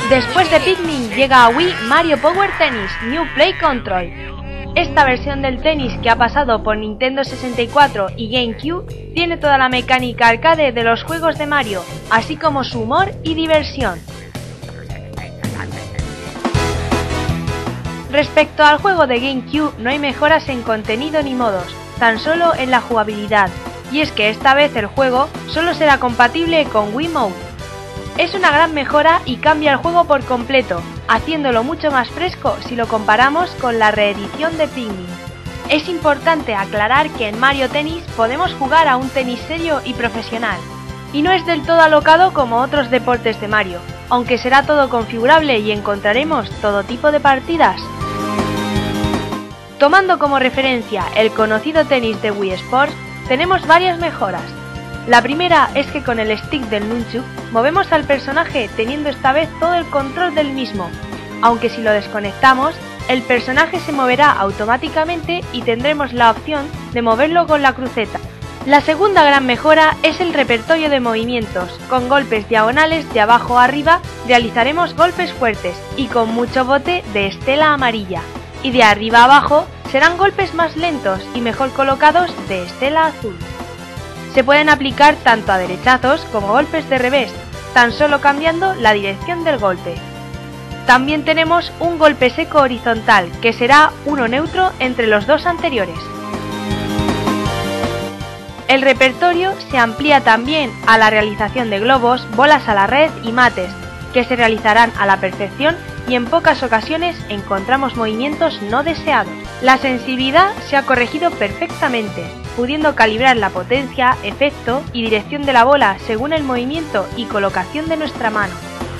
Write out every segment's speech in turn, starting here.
Después de Pikmin llega a Wii Mario Power Tennis New Play Control. Esta versión del tenis, que ha pasado por Nintendo 64 y GameCube, tiene toda la mecánica arcade de los juegos de Mario, así como su humor y diversión. Respecto al juego de GameCube, no hay mejoras en contenido ni modos, tan solo en la jugabilidad, y es que esta vez el juego solo será compatible con Wiimote. Es una gran mejora y cambia el juego por completo, haciéndolo mucho más fresco si lo comparamos con la reedición de Pikmin. Es importante aclarar que en Mario Tennis podemos jugar a un tenis serio y profesional, y no es del todo alocado como otros deportes de Mario, aunque será todo configurable y encontraremos todo tipo de partidas. Tomando como referencia el conocido tenis de Wii Sports, tenemos varias mejoras. La primera es que con el stick del Nunchuk movemos al personaje teniendo esta vez todo el control del mismo, aunque si lo desconectamos, el personaje se moverá automáticamente y tendremos la opción de moverlo con la cruceta. La segunda gran mejora es el repertorio de movimientos. Con golpes diagonales de abajo a arriba realizaremos golpes fuertes y con mucho bote de estela amarilla, y de arriba a abajo serán golpes más lentos y mejor colocados de estela azul. Se pueden aplicar tanto a derechazos como golpes de revés, tan solo cambiando la dirección del golpe. También tenemos un golpe seco horizontal, que será uno neutro entre los dos anteriores. El repertorio se amplía también a la realización de globos, bolas a la red y mates, que se realizarán a la perfección y en pocas ocasiones encontramos movimientos no deseados. La sensibilidad se ha corregido perfectamente, pudiendo calibrar la potencia, efecto y dirección de la bola según el movimiento y colocación de nuestra mano.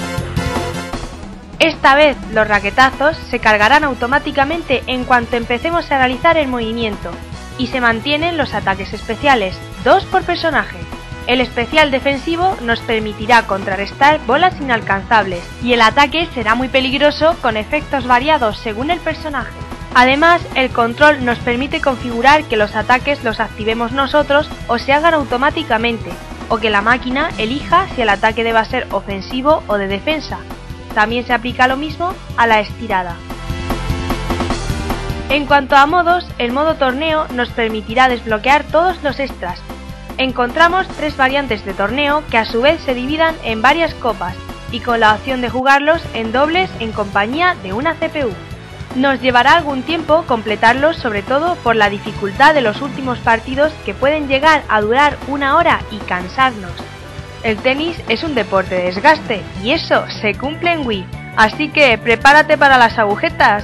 Esta vez los raquetazos se cargarán automáticamente en cuanto empecemos a realizar el movimiento, y se mantienen los ataques especiales, 2 por personaje. El especial defensivo nos permitirá contrarrestar bolas inalcanzables, y el ataque será muy peligroso con efectos variados según el personaje. Además, el control nos permite configurar que los ataques los activemos nosotros o se hagan automáticamente, o que la máquina elija si el ataque deba ser ofensivo o de defensa. También se aplica lo mismo a la estirada. En cuanto a modos, el modo torneo nos permitirá desbloquear todos los extras. Encontramos 3 variantes de torneo que a su vez se dividan en varias copas y con la opción de jugarlos en dobles en compañía de una CPU. Nos llevará algún tiempo completarlos, sobre todo por la dificultad de los últimos partidos, que pueden llegar a durar 1 hora y cansarnos. El tenis es un deporte de desgaste y eso se cumple en Wii, así que prepárate para las agujetas.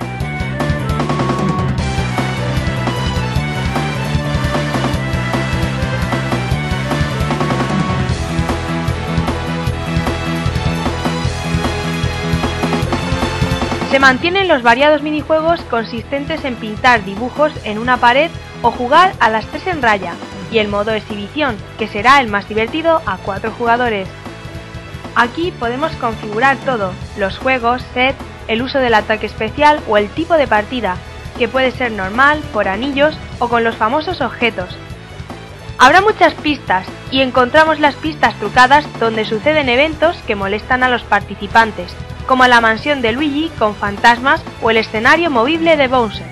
Se mantienen los variados minijuegos consistentes en pintar dibujos en una pared o jugar a las 3 en raya, y el modo exhibición, que será el más divertido a 4 jugadores. Aquí podemos configurar todo, los juegos, set, el uso del ataque especial o el tipo de partida, que puede ser normal, por anillos o con los famosos objetos. Habrá muchas pistas, y encontramos las pistas trucadas donde suceden eventos que molestan a los participantes, como la mansión de Luigi con fantasmas o el escenario movible de Bowser.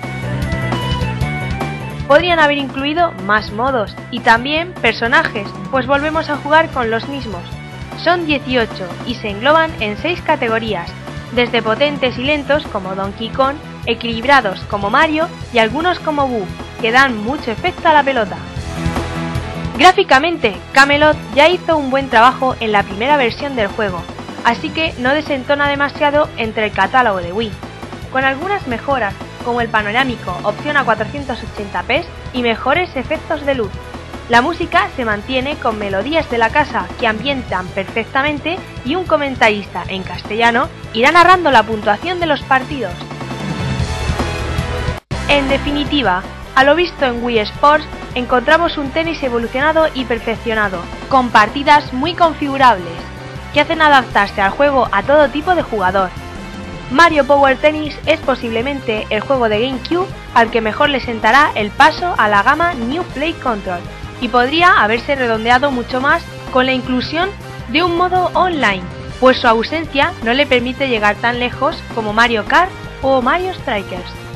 Podrían haber incluido más modos y también personajes, pues volvemos a jugar con los mismos. Son 18 y se engloban en 6 categorías, desde potentes y lentos como Donkey Kong, equilibrados como Mario y algunos como Boo, que dan mucho efecto a la pelota. Gráficamente, Camelot ya hizo un buen trabajo en la primera versión del juego, así que no desentona demasiado entre el catálogo de Wii, con algunas mejoras como el panorámico, opción a 480p y mejores efectos de luz. La música se mantiene con melodías de la casa que ambientan perfectamente y un comentarista en castellano irá narrando la puntuación de los partidos. En definitiva, a lo visto en Wii Sports, encontramos un tenis evolucionado y perfeccionado, con partidas muy configurables, que hacen adaptarse al juego a todo tipo de jugador. Mario Power Tennis es posiblemente el juego de GameCube al que mejor le sentará el paso a la gama New Play Control, y podría haberse redondeado mucho más con la inclusión de un modo online, pues su ausencia no le permite llegar tan lejos como Mario Kart o Mario Strikers.